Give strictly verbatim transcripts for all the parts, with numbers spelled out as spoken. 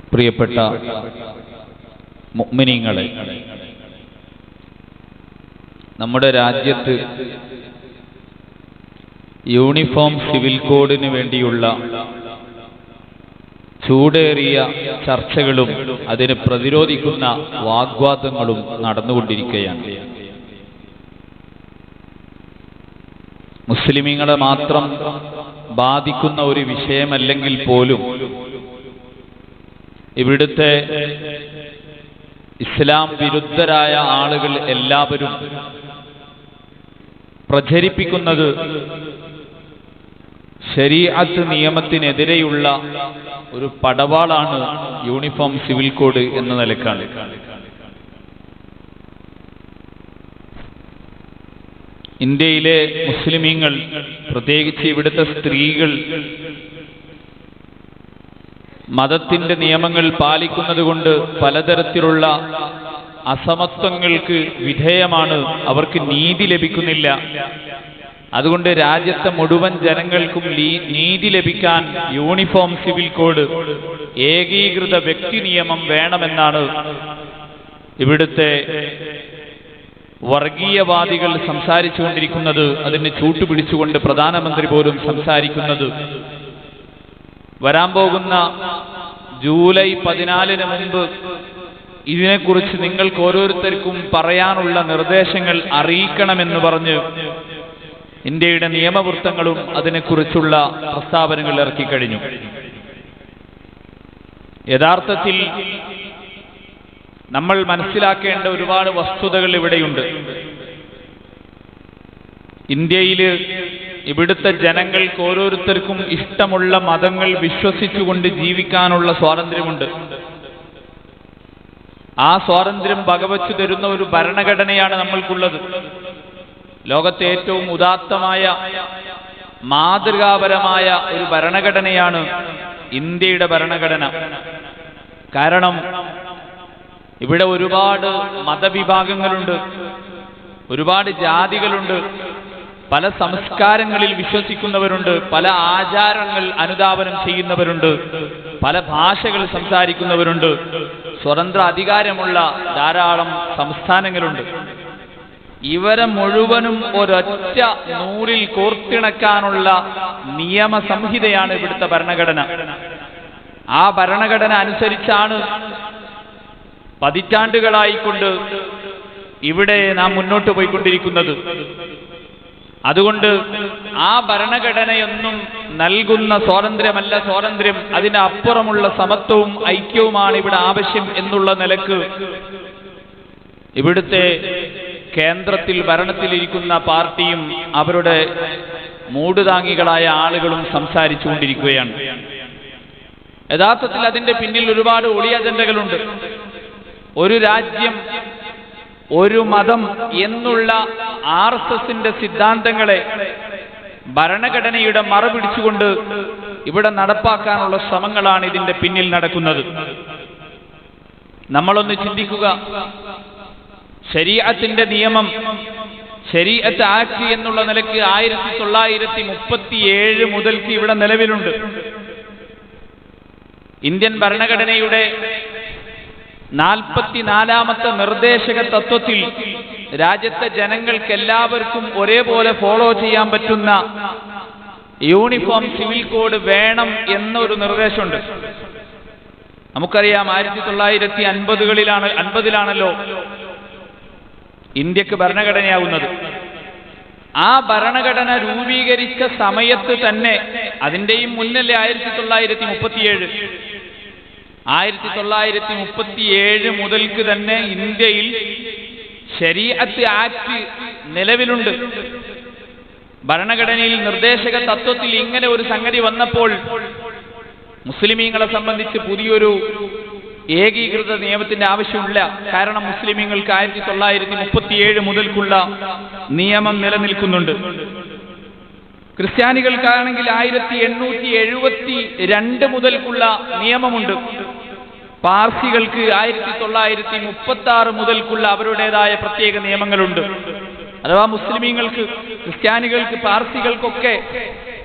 പ്രിയപ്പെട്ട മുഅ്മിനീങ്ങളെ, നമ്മുടെ രാജ്യത്ത് യൂണിഫോം സിവിൽ കോഡിന് വേണ്ടിയുള്ള ചൂടേറിയ ചർച്ചകളും അതിനെ പ്രതിരോധിക്കുന്ന വാഗ്വാദങ്ങളും നടന്നുകൊണ്ടിരിക്കുകയാണ്. മുസ്ലിമീങ്ങളെ മാത്രം ബാധിക്കുന്ന ഒരു വിഷയമല്ലെങ്കിൽ പോലും ഇവിടുത്തെ ഇസ്ലാം വിരുദ്ധരായ ആളുകൾ എല്ലാവരും പ്രചരിപ്പിക്കുന്നത് ശരീഅത്ത് നിയമത്തിനെതിരെയുള്ള ഒരു പടവാളാണ് യൂണിഫോം സിവിൽ കോഡ് എന്ന നിലക്കാണ്. ഇന്ത്യയിലെ മുസ്ലിമീങ്ങൾ, പ്രത്യേകിച്ച് ഇവിടുത്തെ സ്ത്രീകൾ, മതത്തിന്റെ നിയമങ്ങൾ പാലിക്കുന്നത് കൊണ്ട് പലതരത്തിലുള്ള അസമത്വങ്ങൾക്ക് വിധേയമാണ്. അവർക്ക് നീതി ലഭിക്കുന്നില്ല. അതുകൊണ്ട് രാജ്യത്തെ മുഴുവൻ ജനങ്ങൾക്കും നീതി ലഭിക്കാൻ യൂണിഫോം സിവിൽ കോഡ്, ഏകീകൃത വ്യക്തി നിയമം വേണമെന്നാണ് ഇവിടുത്തെ വർഗീയവാദികൾ സംസാരിച്ചുകൊണ്ടിരിക്കുന്നത്. അതിന് ചൂട്ടുപിടിച്ചുകൊണ്ട് പ്രധാനമന്ത്രി പോലും സംസാരിക്കുന്നത്. വരാൻ പോകുന്ന ജൂലൈ പതിനാലിന് മുമ്പ് ഇതിനെക്കുറിച്ച് നിങ്ങൾക്ക് ഓരോരുത്തർക്കും പറയാനുള്ള നിർദ്ദേശങ്ങൾ അറിയിക്കണമെന്ന് പറഞ്ഞ് ഇന്ത്യയുടെ നിയമവൃത്തങ്ങളും അതിനെക്കുറിച്ചുള്ള പ്രസ്താവനകൾ ഇറക്കിക്കഴിഞ്ഞു. യഥാർത്ഥത്തിൽ നമ്മൾ മനസ്സിലാക്കേണ്ട ഒരുപാട് വസ്തുതകൾ ഇവിടെയുണ്ട്. ഇന്ത്യയിൽ ഇവിടുത്തെ ജനങ്ങൾക്ക് ഓരോരുത്തർക്കും ഇഷ്ടമുള്ള മതങ്ങൾ വിശ്വസിച്ചുകൊണ്ട് ജീവിക്കാനുള്ള സ്വാതന്ത്ര്യമുണ്ട്. ആ സ്വാതന്ത്ര്യം വകവച്ചു തരുന്ന ഒരു ഭരണഘടനയാണ് നമ്മൾക്കുള്ളത്. ലോകത്തെ ഏറ്റവും ഉദാത്തമായ മാതൃകാപരമായ ഒരു ഭരണഘടനയാണ് ഇന്ത്യയുടെ ഭരണഘടന. കാരണം ഇവിടെ ഒരുപാട് മതവിഭാഗങ്ങളുണ്ട്, ഒരുപാട് ജാതികളുണ്ട്, പല സംസ്കാരങ്ങളിൽ വിശ്വസിക്കുന്നവരുണ്ട്, പല ആചാരങ്ങൾ അനുധാവനം ചെയ്യുന്നവരുണ്ട്, പല ഭാഷകൾ സംസാരിക്കുന്നവരുണ്ട്, സ്വതന്ത്ര അധികാരമുള്ള ധാരാളം സംസ്ഥാനങ്ങളുണ്ട്. ഇവരെ മുഴുവനും ഒരൊറ്റ നൂലിൽ കോർത്തിണക്കാനുള്ള നിയമസംഹിതയാണ് ഇവിടുത്തെ ഭരണഘടന. ആ ഭരണഘടന അനുസരിച്ചാണ് പതിറ്റാണ്ടുകളായിക്കൊണ്ട് ഇവിടെ നാം മുന്നോട്ട് പോയിക്കൊണ്ടിരിക്കുന്നത്. അതുകൊണ്ട് ആ ഭരണഘടനയൊന്നും നൽകുന്ന സ്വാതന്ത്ര്യമല്ല സ്വാതന്ത്ര്യം, അതിന് അപ്പുറമുള്ള സമത്വവും ഐക്യവുമാണ് ഇവിടെ ആവശ്യം എന്നുള്ള നിലക്ക് ഇവിടുത്തെ കേന്ദ്രത്തിൽ ഭരണത്തിലിരിക്കുന്ന പാർട്ടിയും അവരുടെ മൂടുതാങ്ങികളായ ആളുകളും സംസാരിച്ചുകൊണ്ടിരിക്കുകയാണ്. യഥാർത്ഥത്തിൽ അതിന്റെ പിന്നിൽ ഒരുപാട് ഒളി അജണ്ടകളുണ്ട്. ഒരു രാജ്യം, ഒരു മതം എന്നുള്ള ആർ എസ് എസിന്റെ സിദ്ധാന്തങ്ങളെ ഭരണഘടനയുടെ മറ പിടിച്ചുകൊണ്ട് ഇവിടെ നടപ്പാക്കാനുള്ള ശ്രമങ്ങളാണ് ഇതിന്റെ പിന്നിൽ നടക്കുന്നത്. നമ്മളൊന്ന് ചിന്തിക്കുക. ശരീഅത്തിന്റെ നിയമം, ശരീഅത്ത് ആക്ട് എന്നുള്ള നിലയ്ക്ക് ആയിരത്തി തൊള്ളായിരത്തി മുപ്പത്തി ഏഴ് മുതൽക്ക് ഇവിടെ നിലവിലുണ്ട്. ഇന്ത്യൻ ഭരണഘടനയുടെ നാൽപ്പത്തിനാലാമത്തെ നിർദ്ദേശക തത്വത്തിൽ രാജ്യത്തെ ജനങ്ങൾക്ക് എല്ലാവർക്കും ഒരേപോലെ ഫോളോ ചെയ്യാൻ പറ്റുന്ന യൂണിഫോം സിവിൽ കോഡ് വേണം എന്നൊരു നിർദ്ദേശമുണ്ട്. നമുക്കറിയാം, ആയിരത്തി തൊള്ളായിരത്തി അൻപതുകളിലാണ് അൻപതിലാണല്ലോ ഇന്ത്യക്ക് ഭരണഘടനയാവുന്നത്. ആ ഭരണഘടന രൂപീകരിച്ച സമയത്ത് തന്നെ, അതിന്റെയും മുന്നല്ലേ ആയിരത്തി തൊള്ളായിരത്തി മുപ്പത്തിയേഴ് ആയിരത്തി തൊള്ളായിരത്തി മുപ്പത്തിയേഴ് മുതൽക്ക് തന്നെ ഇന്ത്യയിൽ ശരീഅത്ത് ആക്ട് നിലവിലുണ്ട്. ഭരണഘടനയിൽ നിർദ്ദേശക തത്വത്തിൽ ഇങ്ങനെ ഒരു സംഗതി വന്നപ്പോൾ മുസ്ലിമീങ്ങളെ സംബന്ധിച്ച് പുതിയൊരു ഏകീകൃത നിയമത്തിന്റെ ആവശ്യമില്ല. കാരണം മുസ്ലിമീങ്ങൾക്ക് ആയിരത്തി തൊള്ളായിരത്തി മുപ്പത്തിയേഴ് മുതൽക്കുള്ള നിയമം നിലനിൽക്കുന്നുണ്ട്. ക്രിസ്ത്യാനികൾക്കാണെങ്കിൽ ആയിരത്തി എണ്ണൂറ്റി എഴുപത്തി രണ്ട് മുതൽക്കുള്ള നിയമമുണ്ട്. പാർസികൾക്ക് ആയിരത്തി തൊള്ളായിരത്തി മുപ്പത്തി ആറ് മുതൽക്കുള്ള അവരുടേതായ പ്രത്യേക നിയമങ്ങളുണ്ട്. അഥവാ മുസ്ലിമീങ്ങൾക്ക്, ക്രിസ്ത്യാനികൾക്ക്, പാർസികൾക്കൊക്കെ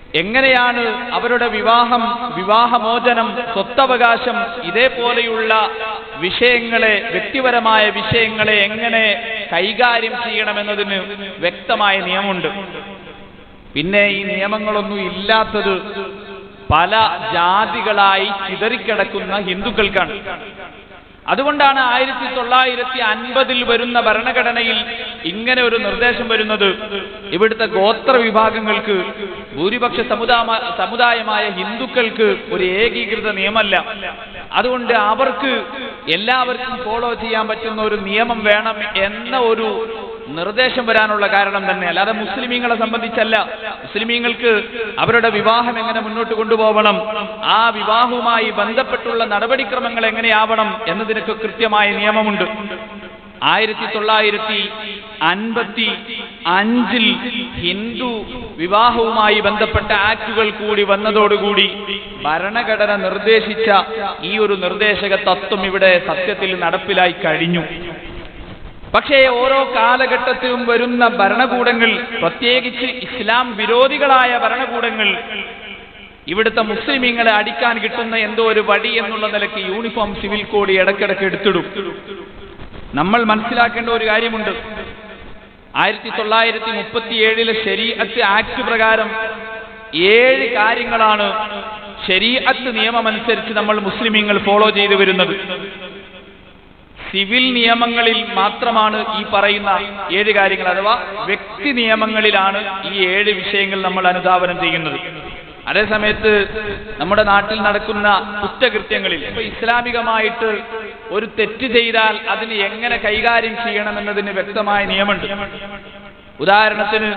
എങ്ങനെയാണ് അവരുടെ വിവാഹം, വിവാഹമോചനം, സ്വത്തവകാശം ഇതേപോലെയുള്ള വിഷയങ്ങളെ, വ്യക്തിപരമായ വിഷയങ്ങളെ എങ്ങനെ കൈകാര്യം ചെയ്യണമെന്നതിന് വ്യക്തമായ നിയമമുണ്ട്. പിന്നെ ഈ നിയമങ്ങളൊന്നും ഇല്ലാത്തത് പല ജാതികളായി ചിതറിക്കിടക്കുന്ന ഹിന്ദുക്കൾക്കാണ്. അതുകൊണ്ടാണ് ആയിരത്തി തൊള്ളായിരത്തി അൻപതിൽ വരുന്ന ഭരണഘടനയിൽ ഇങ്ങനെ ഒരു നിർദ്ദേശം വരുന്നത്. ഇവിടുത്തെ ഗോത്ര വിഭാഗങ്ങൾക്ക്, ഭൂരിപക്ഷ സമുദായ സമുദായമായ ഹിന്ദുക്കൾക്ക് ഒരു ഏകീകൃത നിയമമല്ല. അതുകൊണ്ട് അവർക്ക് എല്ലാവർക്കും ഫോളോ ചെയ്യാൻ പറ്റുന്ന ഒരു നിയമം വേണം എന്ന ഒരു നിർദ്ദേശം വരാനുള്ള കാരണം തന്നെ, അല്ലാതെ മുസ്ലിമീങ്ങളെ സംബന്ധിച്ചല്ല. മുസ്ലിമീങ്ങൾക്ക് അവരുടെ വിവാഹം എങ്ങനെ മുന്നോട്ട് കൊണ്ടുപോകണം, ആ വിവാഹവുമായി ബന്ധപ്പെട്ടുള്ള നടപടിക്രമങ്ങൾ എങ്ങനെയാവണം എന്നതിനൊക്കെ കൃത്യമായ നിയമമുണ്ട്. ആയിരത്തി തൊള്ളായിരത്തി അൻപത്തി അഞ്ചിൽ ഹിന്ദു വിവാഹവുമായി ബന്ധപ്പെട്ട ആക്ടുകൾ കൂടി വന്നതോടുകൂടി ഭരണഘടന നിർദ്ദേശിച്ച ഈ ഒരു നിർദ്ദേശക തത്വം ഇവിടെ സത്യത്തിൽ നടപ്പിലായി കഴിഞ്ഞു. പക്ഷേ ഓരോ കാലഘട്ടത്തിലും വരുന്ന ഭരണകൂടങ്ങൾ, പ്രത്യേകിച്ച് ഇസ്ലാം വിരോധികളായ ഭരണകൂടങ്ങൾ, ഇവിടുത്തെ മുസ്ലിമീങ്ങളെ അടിക്കാൻ കിട്ടുന്ന എന്തോ ഒരു വടി എന്നുള്ള നിലയ്ക്ക് യൂണിഫോം സിവിൽ കോഡ് ഇടയ്ക്കിടയ്ക്ക് എടുത്തിടും. നമ്മൾ മനസ്സിലാക്കേണ്ട ഒരു കാര്യമുണ്ട്. ആയിരത്തി തൊള്ളായിരത്തി മുപ്പത്തി ഏഴിലെ ശരീഅത്ത് ആക്ട് പ്രകാരം ഏഴ് കാര്യങ്ങളാണ് ശരീഅത്ത് നിയമമനുസരിച്ച് നമ്മൾ മുസ്ലിമീങ്ങൾ ഫോളോ ചെയ്തു വരുന്നത്. സിവിൽ നിയമങ്ങളിൽ മാത്രമാണ് ഈ പറയുന്ന ഏഴ് കാര്യങ്ങൾ, അഥവാ വ്യക്തി നിയമങ്ങളിലാണ് ഈ ഏഴ് വിഷയങ്ങൾ നമ്മൾ അനുധാവനം ചെയ്യുന്നത്. അതേസമയത്ത് നമ്മുടെ നാട്ടിൽ നടക്കുന്ന കുറ്റകൃത്യങ്ങളിൽ, ഇപ്പൊ ഇസ്ലാമികമായിട്ട് ഒരു തെറ്റ് ചെയ്താൽ അതിന് എങ്ങനെ കൈകാര്യം ചെയ്യണമെന്നതിന് വ്യക്തമായ നിയമമുണ്ട്. ഉദാഹരണത്തിന്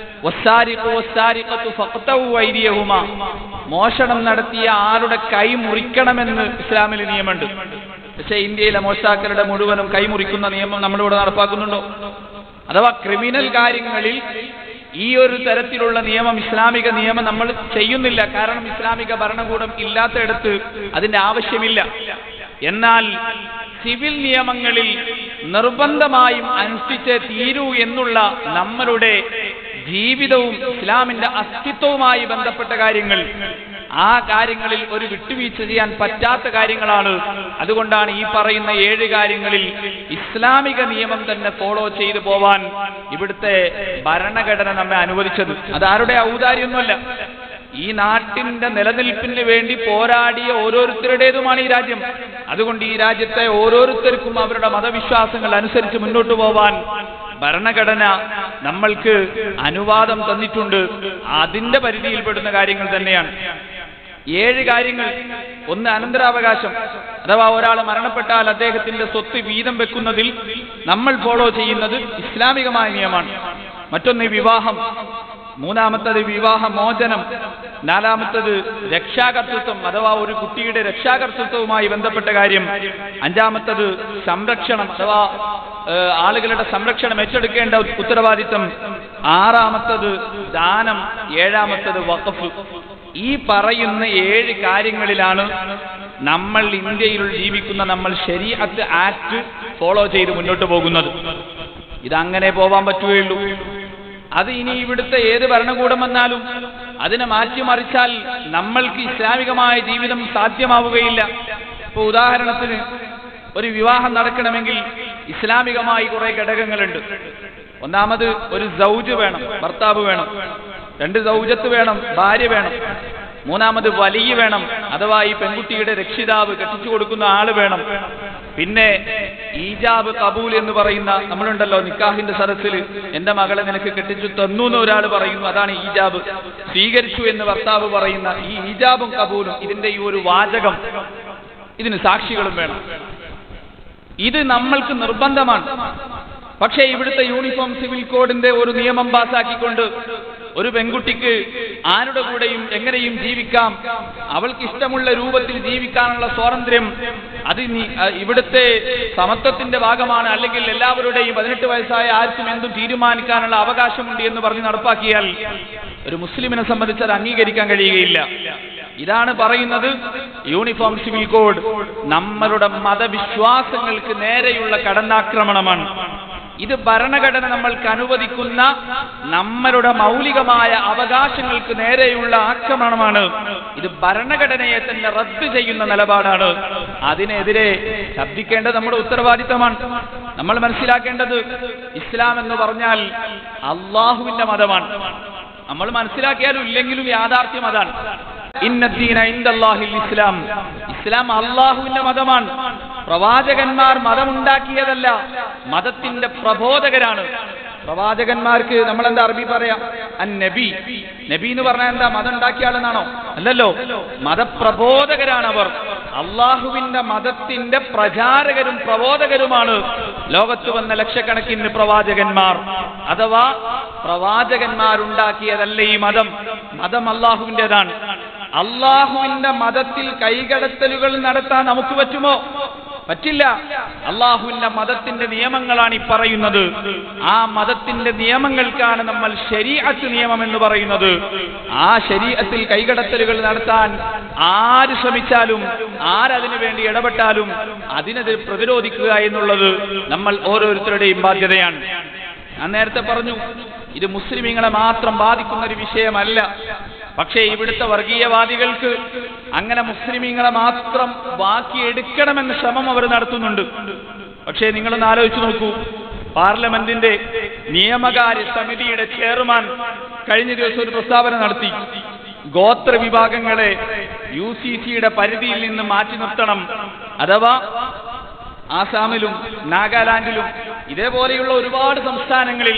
മോഷണം നടത്തിയ ആളുടെ കൈ മുറിക്കണമെന്ന് ഇസ്ലാമിൽ നിയമമുണ്ട്. പക്ഷേ ഇന്ത്യയിലെ മോഷ്ടാക്കളുടെ മുഴുവനും കൈമുറിക്കുന്ന നിയമം നമ്മളിവിടെ നടപ്പാക്കുന്നുണ്ടോ? അഥവാ ക്രിമിനൽ കാര്യങ്ങളിൽ ഈ ഒരു തരത്തിലുള്ള നിയമം, ഇസ്ലാമിക നിയമം നമ്മൾ ചെയ്യുന്നില്ല. കാരണം ഇസ്ലാമിക ഭരണകൂടം ഇല്ലാത്തയിടത്ത് അതിന്റെ ആവശ്യമില്ല. എന്നാൽ സിവിൽ നിയമങ്ങളിൽ നിർബന്ധമായും അനുഷ്ഠിച്ചേ തീരൂ എന്നുള്ള നമ്മളുടെ ജീവിതവും ഇസ്ലാമിന്റെ അസ്തിത്വവുമായി ബന്ധപ്പെട്ട കാര്യങ്ങൾ, ആ കാര്യങ്ങളിൽ ഒരു വിട്ടുവീഴ്ച ചെയ്യാൻ പറ്റാത്ത കാര്യങ്ങളാണ്. അതുകൊണ്ടാണ് ഈ പറയുന്ന ഏഴ് കാര്യങ്ങളിൽ ഇസ്ലാമിക നിയമം തന്നെ ഫോളോ ചെയ്തു പോവാൻ ഇവിടുത്തെ ഭരണഘടന നമ്മെ അനുവദിച്ചത്. അതാരുടെ ഔദാര്യമൊന്നുമല്ല, ഈ നാട്ടിന്റെ നിലനിൽപ്പിന് വേണ്ടി പോരാടിയ ഓരോരുത്തരുടേതുമാണ് ഈ രാജ്യം. അതുകൊണ്ട് ഈ രാജ്യത്തെ ഓരോരുത്തർക്കും അവരുടെ മതവിശ്വാസങ്ങൾ അനുസരിച്ച് മുന്നോട്ട് പോവാൻ ഭരണഘടന നമ്മൾക്ക് അനുവാദം തന്നിട്ടുണ്ട്. അതിന്റെ പരിധിയിൽപ്പെടുന്ന കാര്യങ്ങൾ തന്നെയാണ് ഏഴ് കാര്യങ്ങൾ. ഒന്ന് അനന്തരാവകാശം, അഥവാ ഒരാൾ മരണപ്പെട്ടാൽ അദ്ദേഹത്തിന്റെ സ്വത്ത് വീതം വെക്കുന്നതിൽ നമ്മൾ ഫോളോ ചെയ്യുന്നത് ഇസ്ലാമികമായ നിയമമാണ്. മറ്റൊന്ന് വിവാഹം, മൂന്നാമത്തത് വിവാഹ മോചനം, നാലാമത്തത് രക്ഷാകർതൃത്വം അഥവാ ഒരു കുട്ടിയുടെ രക്ഷാകർതൃത്വവുമായി ബന്ധപ്പെട്ട കാര്യം, അഞ്ചാമത്തത് സംരക്ഷണം അഥവാ ആളുകളുടെ സംരക്ഷണം ഏറ്റെടുക്കേണ്ട ഉത്തരവാദിത്തം, ആറാമത്തത് ദാനം, ഏഴാമത്തത് വഖഫ്. ഈ പറയുന്ന ഏഴ് കാര്യങ്ങളിലാണ് നമ്മൾ ഇന്ത്യയിൽ ജീവിക്കുന്ന നമ്മൾ ശരീഅത്ത് ആക്ട് ഫോളോ ചെയ്ത് മുന്നോട്ട് പോകുന്നത്. ഇതങ്ങനെ പോവാൻ പറ്റുകയുള്ളൂ. അത് ഇനി ഇവിടുത്തെ ഏത് ഭരണകൂടം വന്നാലും അതിനെ മാറ്റിമറിച്ചാൽ നമ്മൾക്ക് ഇസ്ലാമികമായ ജീവിതം സാധ്യമാവുകയില്ല. ഇപ്പൊ ഉദാഹരണത്തിന് ഒരു വിവാഹം നടക്കണമെങ്കിൽ ഇസ്ലാമികമായി കുറെ ഘടകങ്ങളുണ്ട്. ഒന്നാമത് ഒരു സൗജ് വേണം, ഭർത്താവ് വേണം. രണ്ട് സൗജത്ത് വേണം, ഭാര്യ വേണം. മൂന്നാമത് വലിയ വേണം, അഥവാ ഈ പെൺകുട്ടിയുടെ രക്ഷിതാവ്, കെട്ടിച്ചു കൊടുക്കുന്ന ആള് വേണം. പിന്നെ ഈജാബ് കബൂൽ എന്ന് പറയുന്ന, നമ്മളുണ്ടല്ലോ നിക്കാഹിന്റെ സദസ്സിൽ എന്റെ മകളെ നിനക്ക് കെട്ടിച്ചു തന്നു എന്ന് ഒരാൾ പറയുന്നു, അതാണ് ഈജാബ്. സ്വീകരിച്ചു എന്ന് ഭർത്താവ് പറയുന്ന ഈ ഈജാബും കബൂലും, ഇതിന്റെ ഈ ഒരു വാചകം, ഇതിന് സാക്ഷികളും വേണം. ഇത് നമ്മൾക്ക് നിർബന്ധമാണ്. പക്ഷേ ഇവിടുത്തെ യൂണിഫോം സിവിൽ കോഡിന്റെ ഒരു നിയമം പാസാക്കിക്കൊണ്ട് ഒരു പെൺകുട്ടിക്ക് ആരുടെ കൂടെയും എങ്ങനെയും ജീവിക്കാം, അവൾക്ക് ഇഷ്ടമുള്ള രൂപത്തിൽ ജീവിക്കാനുള്ള സ്വാതന്ത്ര്യം, അത് ഇവിടുത്തെ സമത്വത്തിന്റെ ഭാഗമാണ്, അല്ലെങ്കിൽ എല്ലാവരുടെയും പതിനെട്ട് വയസ്സായ ആർക്കും എന്തും തീരുമാനിക്കാനുള്ള അവകാശമുണ്ട് എന്ന് പറഞ്ഞ് നടപ്പാക്കിയാൽ ഒരു മുസ്ലിമിനെ സംബന്ധിച്ച് അത് അംഗീകരിക്കാൻ കഴിയുകയില്ല. ഇതാണ് പറയുന്നത് യൂണിഫോം സിവിൽ കോഡ് നമ്മളുടെ മതവിശ്വാസങ്ങൾക്ക് നേരെയുള്ള കടന്നാക്രമണമാണ്. ഇത് ഭരണഘടന നമ്മൾക്ക് അനുവദിക്കുന്ന നമ്മളുടെ മൗലികമായ അവകാശങ്ങൾക്ക് നേരെയുള്ള ആക്രമണമാണ്. ഇത് ഭരണഘടനയെ തന്നെ റദ്ദ് ചെയ്യുന്ന നിലപാടാണ്. അതിനെതിരെ ശബ്ദിക്കേണ്ടത് നമ്മുടെ ഉത്തരവാദിത്തമാണ്. നമ്മൾ മനസ്സിലാക്കേണ്ടത് ഇസ്ലാം എന്ന് പറഞ്ഞാൽ അള്ളാഹുവിന്റെ മതമാണ്. നമ്മൾ മനസ്സിലാക്കിയാലും ഇല്ലെങ്കിലും യാഥാർത്ഥ്യം അതാണ്. ഇന്നദ്ദീന ഇൻദല്ലാഹിൽ ഇസ്ലാം. ഇസ്ലാം അള്ളാഹുവിന്റെ മതമാണ്. പ്രവാചകന്മാർ മതമുണ്ടാക്കിയതല്ല, മതത്തിന്റെ പ്രബോധകരാണ്. പ്രവാചകന്മാർക്ക് നമ്മൾ എന്താ അറബി പറയാ? അൻ നബി. നബി എന്ന് പറഞ്ഞാൽ എന്താ? മതം ഉണ്ടാക്കിയ ആളെന്നാണോ? അല്ലല്ലോ, മതപ്രബോധകരാണ് അവർ. അള്ളാഹുവിന്റെ മതത്തിന്റെ പ്രചാരകരും പ്രബോധകരുമാണ് ലോകത്ത് വന്ന ലക്ഷക്കണക്കിന് പ്രവാചകന്മാർ. അഥവാ പ്രവാചകന്മാരുണ്ടാക്കിയതല്ല ഈ മതം. മതം അള്ളാഹുവിൻ്റെതാണ്. അള്ളാഹുവിന്റെ മതത്തിൽ കൈകടത്തലുകൾ നടത്താൻ നമുക്ക് പറ്റുമോ? പറ്റില്ല. അള്ളാഹുവിന്റെ മതത്തിന്റെ നിയമങ്ങളാണ് ഈ പറയുന്നത്. ആ മതത്തിന്റെ നിയമങ്ങൾക്കാണ് നമ്മൾ ശരീഅത്ത് നിയമം എന്ന് പറയുന്നത്. ആ ശരീഅത്തിൽ കൈകടത്തലുകൾ നടത്താൻ ആര് ശ്രമിച്ചാലും ആരതിനു വേണ്ടി ഇടപെട്ടാലും അതിനെതിരെ പ്രതിരോധിക്കുക എന്നുള്ളത് നമ്മൾ ഓരോരുത്തരുടെയും ബാധ്യതയാണ്. ഞാൻ നേരത്തെ പറഞ്ഞു, ഇത് മുസ്ലിമീങ്ങളെ മാത്രം ബാധിക്കുന്ന ഒരു വിഷയമല്ല. പക്ഷേ ഇവിടുത്തെ വർഗീയവാദികൾക്ക് അങ്ങനെ മുസ്ലിമീങ്ങളെ മാത്രം ബാക്കിയെടുക്കണമെന്ന ശ്രമം അവർ നടത്തുന്നുണ്ട്. പക്ഷേ നിങ്ങളൊന്ന് ആലോചിച്ചു നോക്കൂ, പാർലമെന്റിന്റെ നിയമകാര്യ സമിതിയുടെ ചെയർമാൻ കഴിഞ്ഞ ദിവസം ഒരു പ്രസ്താവന നടത്തി. ഗോത്ര വിഭാഗങ്ങളെ യു സി സിയുടെ പരിധിയിൽ നിന്ന് മാറ്റി നിർത്തണം. അഥവാ ആസാമിലും നാഗാലാൻഡിലും ഇതേപോലെയുള്ള ഒരുപാട് സംസ്ഥാനങ്ങളിൽ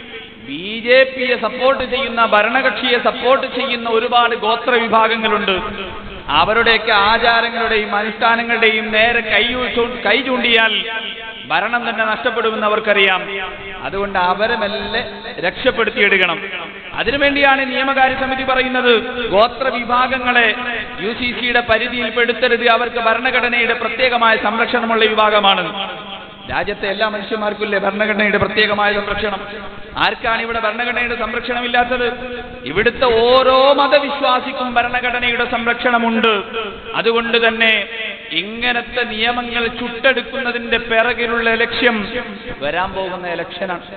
ബി ജെ പിയെ സപ്പോർട്ട് ചെയ്യുന്ന, ഭരണകക്ഷിയെ സപ്പോർട്ട് ചെയ്യുന്ന ഒരുപാട് ഗോത്ര വിഭാഗങ്ങളുണ്ട്. അവരുടെയൊക്കെ ആചാരങ്ങളുടെയും അനുഷ്ഠാനങ്ങളുടെയും നേരെ കൈ കൈ ചൂണ്ടിയാൽ ഭരണം തന്നെ നഷ്ടപ്പെടുമെന്ന് അവർക്കറിയാം. അതുകൊണ്ട് അവരെ മെല്ലെ രക്ഷപ്പെടുത്തിയെടുക്കണം. അതിനുവേണ്ടിയാണ് നിയമകാര്യ സമിതി പറയുന്നത് ഗോത്ര വിഭാഗങ്ങളെ യു സി സിയുടെ പരിധിയിൽ പെടുത്തരുത്, അവർക്ക് ഭരണഘടനയുടെ പ്രത്യേകമായ സംരക്ഷണമുള്ള വിഭാഗമാണ്. രാജ്യത്തെ എല്ലാ മനുഷ്യന്മാർക്കുമില്ലേ ഭരണഘടനയുടെ പ്രത്യേകമായ സംരക്ഷണം? ആർക്കാണ് ഇവിടെ ഭരണഘടനയുടെ സംരക്ഷണമില്ലാത്തത്? ഇവിടുത്തെ ഓരോ മതവിശ്വാസിക്കും ഭരണഘടനയുടെ സംരക്ഷണമുണ്ട്. അതുകൊണ്ട് തന്നെ ഇങ്ങനത്തെ നിയമങ്ങൾ ചുട്ടെടുക്കുന്നതിന്റെ പിറകിലുള്ള ലക്ഷ്യം വരാൻ പോകുന്ന ഇലക്ഷനാണ്.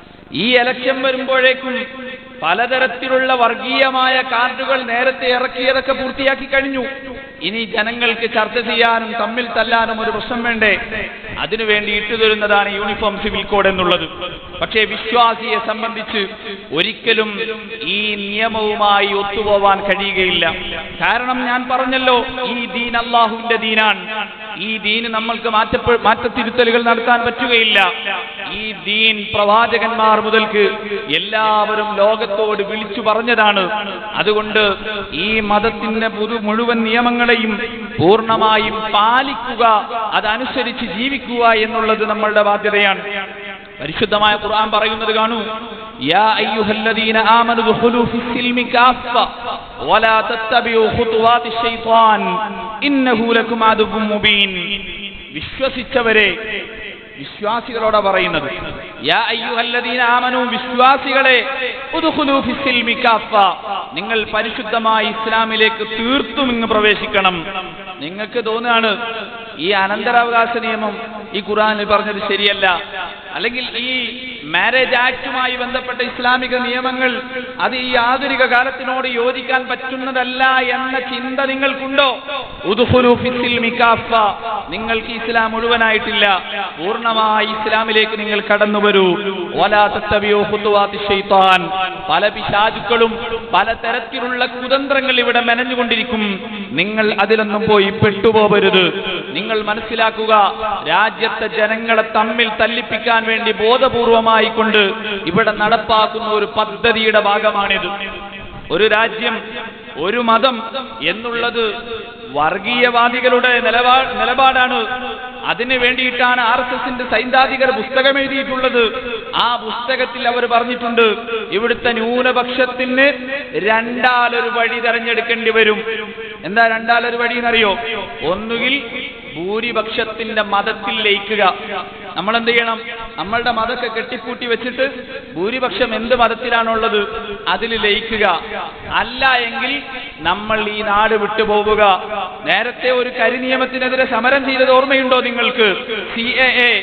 ഈ ഇലക്ഷൻ വരുമ്പോഴേക്കും പലതരത്തിലുള്ള വർഗീയമായ കാർഡുകൾ നേരത്തെ ഇറക്കിയതൊക്കെ പൂർത്തിയാക്കി കഴിഞ്ഞു. ഇനി ജനങ്ങൾക്ക് ചർച്ച ചെയ്യാനും തമ്മിൽ തല്ലാനും ഒരു പ്രശ്നം വേണ്ടേ? അതിനുവേണ്ടി ഇട്ടുതരുന്നതാണ് യൂണിഫോം സിവിൽ കോഡ് എന്നുള്ളത്. പക്ഷേ വിശ്വാസിയെ സംബന്ധിച്ച് ഒരിക്കലും ഈ നിയമവുമായി ഒത്തുപോവാൻ കഴിയുകയില്ല. കാരണം ഞാൻ പറഞ്ഞല്ലോ, ഈ ദീൻ അല്ലാഹുവിന്റെ ദീനാണ്. ഈ ദീന് നമ്മൾക്ക് മാറ്റപ്പെ മാറ്റത്തിരുത്തലുകൾ നടത്താൻ പറ്റുകയില്ല. ഈ ദീൻ പ്രവാചകന്മാർ മുതൽക്ക് എല്ലാവരും ലോകത്തോട് വിളിച്ചു പറഞ്ഞതാണ്. അതുകൊണ്ട് ഈ മതത്തിന്റെ പുതു മുഴുവൻ നിയമങ്ങളെയും പൂർണ്ണമായും പാലിക്കുക, അതനുസരിച്ച് ജീവിക്കുക എന്നുള്ളത് നമ്മളുടെ ബാധ്യതയാണ്. പരിശുദ്ധമായ ഖുർആൻ പറയുന്നത് കാണൂ, യാ അയ്യുഹല്ലദീന ആമനു ദുഖുലൂ ഫിസ്സിൽമി കാഫ വലാ തത്തബിഉ ഖുതുവാതിശ് ശൈത്വാൻ ഇന്നഹു ലകും അദുവ്വുൻ മുബീൻ. വിശ്വസിച്ചവരെ, വിശ്വാസികളോട് പറയുന്നത്, യാ അയ്യുഹല്ലദീന ആമനു, വിശ്വാസികളെ, ഉദ്ഖുലൂ ഫിസ്സിൽമി കാഫ, നിങ്ങൾ പരിശുദ്ധമായ ഇസ്ലാമിലേക്ക് തീർത്തും ഇങ്ങ് പ്രവേശിക്കണം. നിങ്ങൾക്ക് തോന്നുകയാണ് ഈ അനന്തരാവകാശ നിയമം ഈ ഖുർആനിൽ പറഞ്ഞത് ശരിയല്ല, അല്ലെങ്കിൽ ഈ മാരേജ് ആക്ടുമായി ബന്ധപ്പെട്ട ഇസ്ലാമിക നിയമങ്ങൾ അത് ഈ ആധുനിക കാലത്തിനോട് യോജിക്കാൻ പറ്റുന്നതല്ല എന്ന ചിന്ത നിങ്ങൾക്കുണ്ടോ? ഉദ്ഖുലൂ ഫിസ്സിൽമി കാഫ, നിങ്ങൾക്ക് ഇസ്ലാം മുഴുവനായിട്ടില്ല, പൂർണ്ണമായി ഇസ്ലാമിലേക്ക് നിങ്ങൾ കടന്നു വരൂ. വലാ തത്തബിഉ ഖുതുവാതിശ് ശൈത്താൻ, പല പിശാചുക്കളും പലതരത്തിലുള്ള കുതന്ത്രങ്ങൾ ഇവിടെ മെനഞ്ഞുകൊണ്ടിരിക്കും. നിങ്ങൾ അതിലൊന്നും പോയി പെട്ടുപോകരുത്. നിങ്ങൾ മനസ്സിലാക്കുക, രാജ്യത്തെ ജനങ്ങളെ തമ്മിൽ തല്ലിപ്പിക്കാൻ വേണ്ടി ബോധപൂർവമായി കൊണ്ട് ഇവിടെ നടപ്പാക്കുന്ന ഒരു പദ്ധതിയുടെ ഭാഗമാണിത്. ഒരു രാജ്യം, ഒരു മതം എന്നുള്ളത് വർഗീയവാദികളുടെ നിലപാ നിലപാടാണ്. അതിനു വേണ്ടിയിട്ടാണ് ആർ എസ് എസിന്റെ സൈദ്ധാന്തികർ പുസ്തകം എഴുതിയിട്ടുള്ളത്. ആ പുസ്തകത്തിൽ അവർ പറഞ്ഞിട്ടുണ്ട്, ഇവിടുത്തെ ന്യൂനപക്ഷത്തിന് രണ്ടാലൊരു വഴി തെരഞ്ഞെടുക്കേണ്ടി വരും. എന്താ രണ്ടാലൊരു വഴി എന്നറിയോ? ഒന്നുകിൽ ഭൂരിപക്ഷത്തിന്റെ മതത്തിൽ ലയിക്കുക. നമ്മൾ എന്ത് ചെയ്യണം? നമ്മളുടെ മതമൊക്കെ കെട്ടിപ്പൂട്ടി വെച്ചിട്ട് ഭൂരിപക്ഷം എന്ത് മതത്തിലാണുള്ളത് അതിൽ ലയിക്കുക. അല്ല എങ്കിൽ നമ്മൾ ഈ നാട് വിട്ടുപോവുക. നേരത്തെ ഒരു കരിനിയമത്തിനെതിരെ സമരം ചെയ്തത് ഓർമ്മയുണ്ടോ നിങ്ങൾക്ക്? C A A.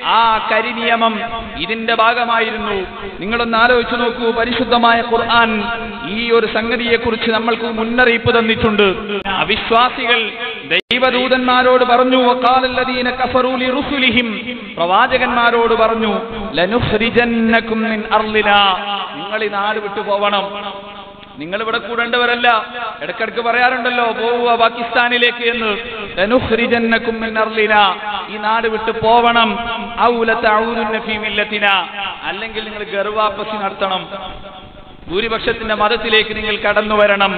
ആ കരിനിയമം ഇതിന്റെ ഭാഗമായിരുന്നു. നിങ്ങളൊന്ന് ആലോചിച്ചു നോക്കൂ, പരിശുദ്ധമായ ഖുർആൻ ഈ ഒരു സംഗതിയെക്കുറിച്ച് നമ്മൾക്ക് മുന്നറിയിപ്പ് തന്നിട്ടുണ്ട്. അവിശ്വാസികൾ ദൈവദൂതന്മാരോട് പറഞ്ഞു, വഖാലല്ലദീന കഫറൂ ലിറുസുലിഹിം, പ്രവാചകന്മാരോട് പറഞ്ഞു, ലനുഖ്രിജന്നകും മിൻ അർളിനാ, നിങ്ങൾ ഈ നാട് വിട്ടു പോവണം, നിങ്ങൾ ഇവിടെ കൂടേണ്ടവരല്ല. ഇടക്കിടക്ക് പറയാറുണ്ടല്ലോ പോവുക പാകിസ്ഥാനിലേക്ക് എന്ന്. ലനുഖ്രിജന്നകും മിൻ അർളിനാ, ഈ നാട് വിട്ടു പോവണം. ഔ ലതഊദുന്ന ഫീ മില്ലത്തിനാ, അല്ലെങ്കിൽ നിങ്ങൾ ഗർവാപ്പസി നടത്തണം, ഭൂരിപക്ഷത്തിന്റെ മതത്തിലേക്ക് നിങ്ങൾ കടന്നു വരണം.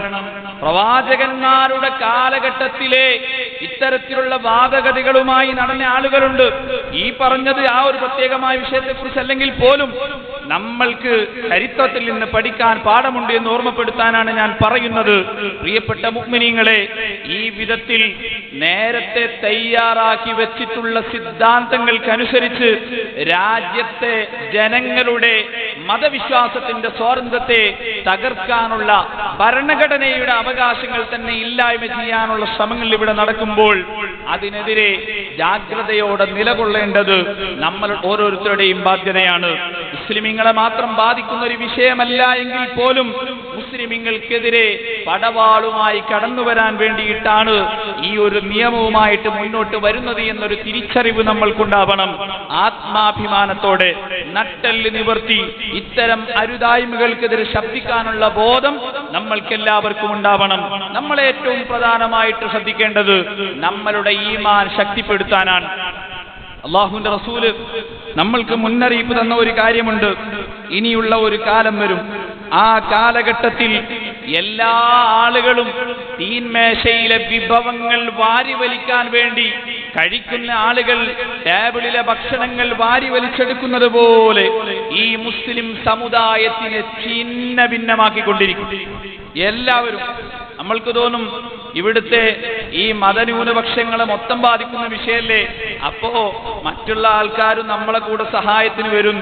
പ്രവാചകന്മാരുടെ കാലഘട്ടത്തിലെ ഇത്തരത്തിലുള്ള വാദഗതികളുമായി നടന്ന ആളുകളുണ്ട്. ഈ പറഞ്ഞത് ആ ഒരു പ്രത്യേകമായ വിഷയത്തെക്കുറിച്ച് അല്ലെങ്കിൽ പോലും നമ്മൾക്ക് ചരിത്രത്തിൽ നിന്ന് പഠിക്കാൻ പാഠമുണ്ട് എന്ന് ഓർമ്മപ്പെടുത്താനാണ് ഞാൻ പറയുന്നത്. പ്രിയപ്പെട്ട മുഅ്മിനീങ്ങളെ, ഈ വിധത്തിൽ നേരത്തെ തയ്യാറാക്കി വെച്ചിട്ടുള്ള സിദ്ധാന്തങ്ങൾക്കനുസരിച്ച് രാജ്യത്തെ ജനങ്ങളുടെ മതവിശ്വാസത്തിന്റെ സ്വാതന്ത്ര്യത്തെ തകർക്കാനുള്ള ഭരണഘടനയുടെ അവകാശങ്ങൾ തന്നെ ഇല്ലായ്മ ചെയ്യാനുള്ള ശ്രമങ്ങൾ ഇവിടെ നടക്കുമ്പോൾ അതിനെതിരെ ജാഗ്രതയോടെ നിലകൊള്ളേണ്ടത് നമ്മൾ ഓരോരുത്തരുടെയും ബാധ്യതയാണ്. മുസ്ലിമീങ്ങളെ മാത്രം ബാധിക്കുന്ന ഒരു വിഷയമല്ല എങ്കിൽ പോലും മുസ്ലിമീങ്ങൾക്കെതിരെ പടവാളുമായി കടന്നു വരാൻ വേണ്ടിയിട്ടാണ് ഈ ഒരു നിയമവുമായിട്ട് മുന്നോട്ട് വരുന്നത് എന്നൊരു തിരിച്ചറിവ് നമ്മൾക്കുണ്ടാവണം. ആത്മാഭിമാനത്തോടെ നട്ടെല്ല് നിവർത്തി ഇത്തരം അരുതായ്മകൾക്കെതിരെ ശബ്ദിക്കാനുള്ള ബോധം നമ്മൾക്കെല്ലാവർക്കും ഉണ്ടാവണം. നമ്മൾ ഏറ്റവും പ്രധാനമായിട്ട് ശ്രദ്ധിക്കേണ്ടത് നമ്മളുടെ ഈമാൻ ശക്തിപ്പെടുത്താനാണ്. അല്ലാഹുവിന്റെ റസൂല് നമ്മൾക്ക് മുന്നറിയിപ്പ് തന്ന ഒരു കാര്യമുണ്ട്. ഇനിയുള്ള ഒരു കാലം വരും, ആ കാലഘട്ടത്തിൽ എല്ലാ ആളുകളും തീന്മേശയിലെ വിഭവങ്ങൾ വാരി വലിക്കാൻ വേണ്ടി കഴിക്കുന്ന ആളുകൾ ടേബിളിലെ ഭക്ഷണങ്ങൾ വാരി വലിച്ചെടുക്കുന്നത് പോലെ ഈ മുസ്ലിം സമുദായത്തിനെ ഛിന്ന ഭിന്നമാക്കിക്കൊണ്ടിരിക്കും എല്ലാവരും. നമ്മൾക്ക് തോന്നും ഇവിടുത്തെ ഈ മതന്യൂനപക്ഷങ്ങളെ മൊത്തം ബാധിക്കുന്ന വിഷയല്ലേ, അപ്പോ മറ്റുള്ള ആൾക്കാരും നമ്മളെ കൂടെ സഹായത്തിന് വരും.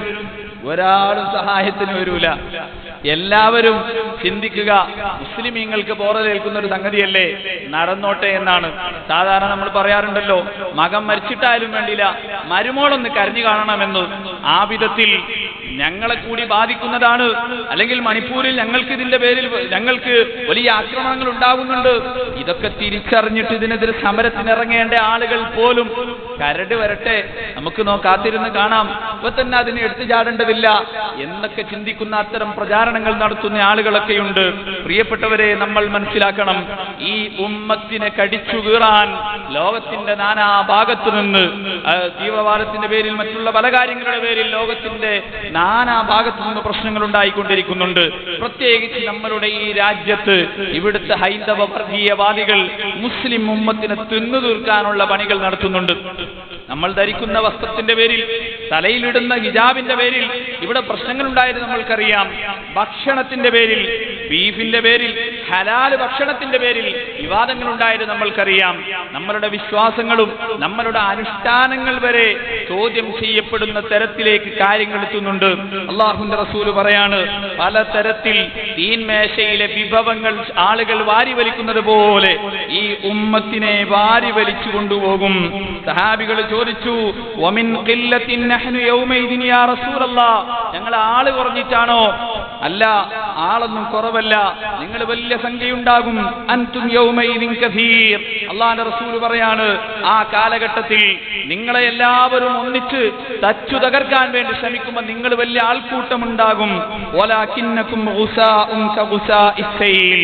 ഒരാളും സഹായത്തിന് വരൂല. എല്ലാവരും ചിന്തിക്കുക, മുസ്ലിമീങ്ങൾക്ക് പോറലേൽക്കുന്ന ഒരു സംഗതിയല്ലേ, നടന്നോട്ടെ എന്നാണ്. സാധാരണ നമ്മൾ പറയാറുണ്ടല്ലോ, മകൻ മരിച്ചിട്ടായാലും വേണ്ടില്ല മരുമോളൊന്ന് കരഞ്ഞു കാണണമെന്ന്. ആ വിധത്തിൽ ഞങ്ങളെ കൂടി ബാധിക്കുന്നതാണ്. അല്ലെങ്കിൽ മണിപ്പൂരിൽ ഞങ്ങൾക്ക് ഇതിന്റെ പേരിൽ ഞങ്ങൾക്ക് വലിയ ആക്രമണങ്ങൾ ഉണ്ടാകുന്നുണ്ട്. ഇതൊക്കെ തിരിച്ചറിഞ്ഞിട്ട് ഇതിനെതിരെ സമരത്തിനിറങ്ങേണ്ട ആളുകൾ പോലും കരട് വരട്ടെ, നമുക്ക് നോക്കാത്തിരുന്ന് കാണാം, ഇപ്പൊ തന്നെ അതിനെ എടുത്തു ചാടേണ്ടതില്ല എന്നൊക്കെ ചിന്തിക്കുന്ന അത്തരം പ്രചാരണങ്ങൾ നടത്തുന്ന ആളുകളൊക്കെയുണ്ട്. പ്രിയപ്പെട്ടവരെ, നമ്മൾ മനസ്സിലാക്കണം, ഈ ഉമ്മത്തിനെ കടിച്ചു കീറാൻ ലോകത്തിന്റെ നാനാ ഭാഗത്തു നിന്ന് തീവ്രവാദത്തിന്റെ പേരിൽ മറ്റുള്ള പല കാര്യങ്ങളുടെ പേരിൽ ലോകത്തിന്റെ നാനാ ഭാഗത്തു നിന്ന് പ്രശ്നങ്ങൾ ഉണ്ടായിക്കൊണ്ടിരിക്കുന്നുണ്ട്. പ്രത്യേകിച്ച് നമ്മളുടെ ഈ രാജ്യത്ത് ഇവിടുത്തെ ഹൈന്ദവ വർഗീയവാദികൾ മുസ്ലിം ഉമ്മത്തിനെ തിന്നു തീർക്കാനുള്ള പണികൾ നടത്തുന്നുണ്ട്. നമ്മൾ ധരിക്കുന്ന വസ്ത്രത്തിന്റെ പേരിൽ, തലയിലിടുന്ന ഹിജാബിന്റെ പേരിൽ ഇവിടെ പ്രശ്നങ്ങൾ ഉണ്ടായത് നമ്മൾക്കറിയാം. ഭക്ഷണത്തിന്റെ പേരിൽ, ബീഫിന്റെ പേരിൽ, ഹലാല് ഭക്ഷണത്തിന്റെ പേരിൽ വിവാദങ്ങൾ ഉണ്ടായത് നമ്മൾക്കറിയാം. നമ്മളുടെ വിശ്വാസങ്ങളും നമ്മളുടെ അനുഷ്ഠാനങ്ങൾ വരെ ചോദ്യം ചെയ്യപ്പെടുന്ന തരത്തിലേക്ക് കാര്യങ്ങൾ എത്തുന്നുണ്ട്. അല്ലാഹുവിന്റെ റസൂല് പറയാണ്, പലതരത്തിൽ തീൻമേശയിലെ വിഭവങ്ങൾ ആളുകൾ വാരി വലിക്കുന്നത് പോലെ ഈ ഉമ്മത്തിനെ വാരി വലിച്ചു കൊണ്ടുപോകും. സഹാബികൾ ചോദിച്ചു, വമിൻ ഖില്ലത്തിൻ നഹ്നു യൗമൈദിൻ യാ റസൂലല്ലാഹ്, ഞങ്ങൾ ആള് കുറഞ്ഞിട്ടാണോ? അല്ല, ആളൊന്നും കുറവല്ല, നിങ്ങൾ വലിയ സംഖ്യയുണ്ടാകും. അൻതും യൗമൈദിൻ കസീർ. അല്ലാഹുവിന്റെ റസൂല് പറയാണ്, ആ കാലഘട്ടത്തിൽ നിങ്ങളെ എല്ലാവരും ഒന്നിച്ച് തച്ചു തകർക്കാൻ വേണ്ടി ശ്രമിക്കുമ്പോൾ നിങ്ങൾ വലിയ ആൾക്കൂട്ടമുണ്ടാകും. വലാകിന്നകും ഗുസാഉൻ കഗുസാഇസ് സൈൽ.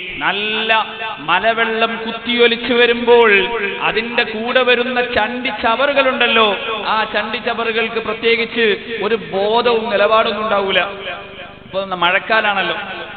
നല്ല മലവെള്ളം കുത്തിയൊലിച്ചു വരുമ്പോൾ അതിന്റെ കൂടെ വരുന്ന ചണ്ടി ചവറുകളുണ്ടല്ലോ, ആ ചണ്ടി ചവറുകൾക്ക് പ്രത്യേകിച്ച് ഒരു ബോധവും നിലപാടൊന്നും ഉണ്ടാവൂല. ഇപ്പൊ മഴക്കാലാണല്ലോ,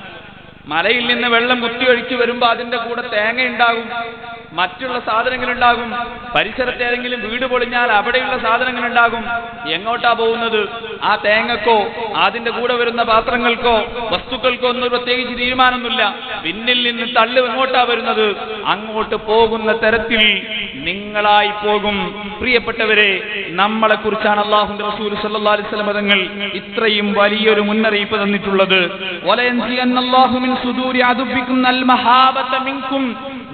മലയിൽ നിന്ന് വെള്ളം കുത്തിയൊഴിച്ചു വരുമ്പോ അതിന്റെ കൂടെ തേങ്ങ ഉണ്ടാകും, മറ്റുള്ള സാധനങ്ങൾ ഉണ്ടാകും. പരിസരത്ത് ഏതെങ്കിലും വീട് പൊളിഞ്ഞാൽ അവിടെയുള്ള സാധനങ്ങൾ ഉണ്ടാകും. എങ്ങോട്ടാ പോകുന്നത്? ആ തേങ്ങക്കോ അതിന്റെ കൂടെ വരുന്ന പാത്രങ്ങൾക്കോ വസ്തുക്കൾക്കോ ഒന്നും പ്രത്യേകിച്ച് തീരുമാനമൊന്നുമില്ല. പിന്നിൽ നിന്ന് തള്ളു എങ്ങോട്ടാ വരുന്നത്? അങ്ങോട്ട് പോകുന്ന തരത്തിൽ നിങ്ങളായി പോകും. പ്രിയപ്പെട്ടവരെ, നമ്മളെ കുറിച്ചാണ് അല്ലാഹുവിന്റെ റസൂൽ സല്ലല്ലാഹു അലൈഹി വസല്ലം തങ്ങൾ ഇത്രയും വലിയൊരു മുന്നറിയിപ്പ് തന്നിട്ടുള്ളത്. വലയൻസിയന്നല്ലാഹു മിൻ സുദൂരി അദുബികും അൽ മഹാബത മിൻകും.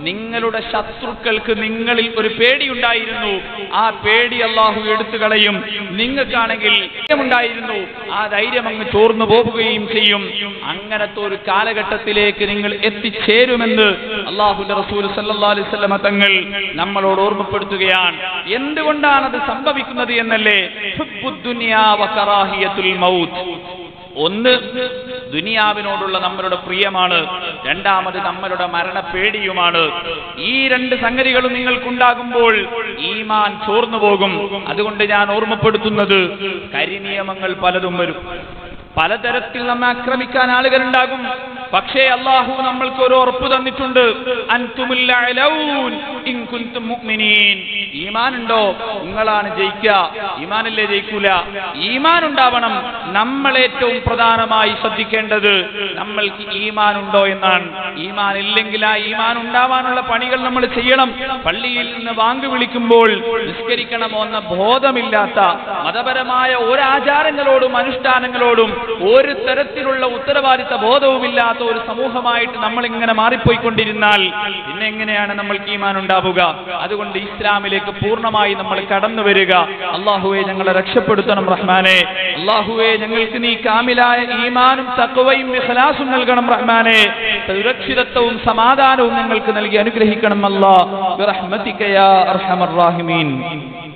നിങ്ങളുടെ ശത്രുക്കൾക്ക് നിങ്ങളിൽ ഒരു പേടിയുണ്ടായിരുന്നു, ആ പേടി അള്ളാഹു എടുത്തു കളയും. നിങ്ങൾക്കാണെങ്കിൽ ധൈര്യമുണ്ടായിരുന്നു, ആ ധൈര്യം അങ്ങ് ചോർന്നു പോവുകയും ചെയ്യും. അങ്ങനത്തെ ഒരു കാലഘട്ടത്തിലേക്ക് നിങ്ങൾ എത്തിച്ചേരുമെന്ന് അള്ളാഹുവിന്റെ റസൂൽ സല്ലല്ലാഹു അലൈഹി വസല്ലം തങ്ങൾ നമ്മളോട് ഓർമ്മപ്പെടുത്തുകയാണ്. എന്തുകൊണ്ടാണ് അത് സംഭവിക്കുന്നത് എന്നല്ലേ? ഹുബ്ബുദ് ദുനിയാ വ കറാഹിയത്തുൽ മൗത്ത്. ഒന്ന്, ദുനിയാവിനോടുള്ള നമ്മളുടെ പ്രിയമാണ്. രണ്ടാമത് നമ്മളുടെ മരണപ്പേടിയുമാണ്. ഈ രണ്ട് സംഗതികളും നിങ്ങൾക്കുണ്ടാകുമ്പോൾ ഈമാൻ ചോർന്നു പോകും. അതുകൊണ്ട് ഞാൻ ഓർമ്മപ്പെടുത്തുന്നത്, കരിനിയമങ്ങൾ പലതും വരും. പലതരത്തിൽ നമ്മെ ആക്രമിക്കാൻ ആളുകളുണ്ടാകും. പക്ഷേ അള്ളാഹു നമ്മൾക്ക് ഒരു ഉറപ്പ് തന്നിട്ടുണ്ട്, അൻതുമുൽ അലൗൻ ഇൻ കുൻതും മുഅ്മിനീൻ. ഈമാൻ ഉണ്ടോ നിങ്ങളാണ് ജയിക്കുക, ഈമാനല്ലേ ജയിക്കൂല. ഈമാൻ ഉണ്ടാവണം. നമ്മൾ ഏറ്റവും പ്രധാനമായി ശ്രദ്ധിക്കേണ്ടത് നമ്മൾക്ക് ഈമാൻ ഉണ്ടോ എന്നാണ്. ഈമാൻ ഇല്ലെങ്കിൽ ആ ഈമാൻ ഉണ്ടാവാനുള്ള പണികൾ നമ്മൾ ചെയ്യണം. പള്ളിയിൽ നിന്ന് വാങ്ക് വിളിക്കുമ്പോൾ നിസ്കരിക്കണമോ എന്ന ബോധമില്ലാത്ത, മതപരമായ ഒരാചാരങ്ങളോടും അനുഷ്ഠാനങ്ങളോടും ഒരു തരത്തിലുള്ള ഉത്തരവാദിത്ത ബോധവുമില്ലാത്ത ഒരു സമൂഹമായിട്ട് നമ്മൾ ഇങ്ങനെ മാറിപ്പോയിക്കൊണ്ടിരുന്നാൽ പിന്നെ എങ്ങനെയാണ് നമ്മൾക്ക് ഈമാൻ ഉണ്ടാവുക? അതുകൊണ്ട് ഇസ്ലാമിലേക്ക് പൂർണ്ണമായി നമ്മൾ കടന്നു വരിക. അല്ലാഹുവേ ഞങ്ങളെ രക്ഷപ്പെടുത്തണം റഹ്മാനെ. അല്ലാഹുവേ ഞങ്ങൾക്ക് നീ കാമിലായ ഈമാനും തഖ്വയും ഇഖ്ലാസും നൽകണം റഹ്മാനെ. സുരക്ഷിതത്വവും സമാധാനവും ഞങ്ങൾക്ക് നൽകി അനുഗ്രഹിക്കണം അല്ലാഹ് ബിറഹ്മതിക യാ അർഹമർ റഹീമീൻ.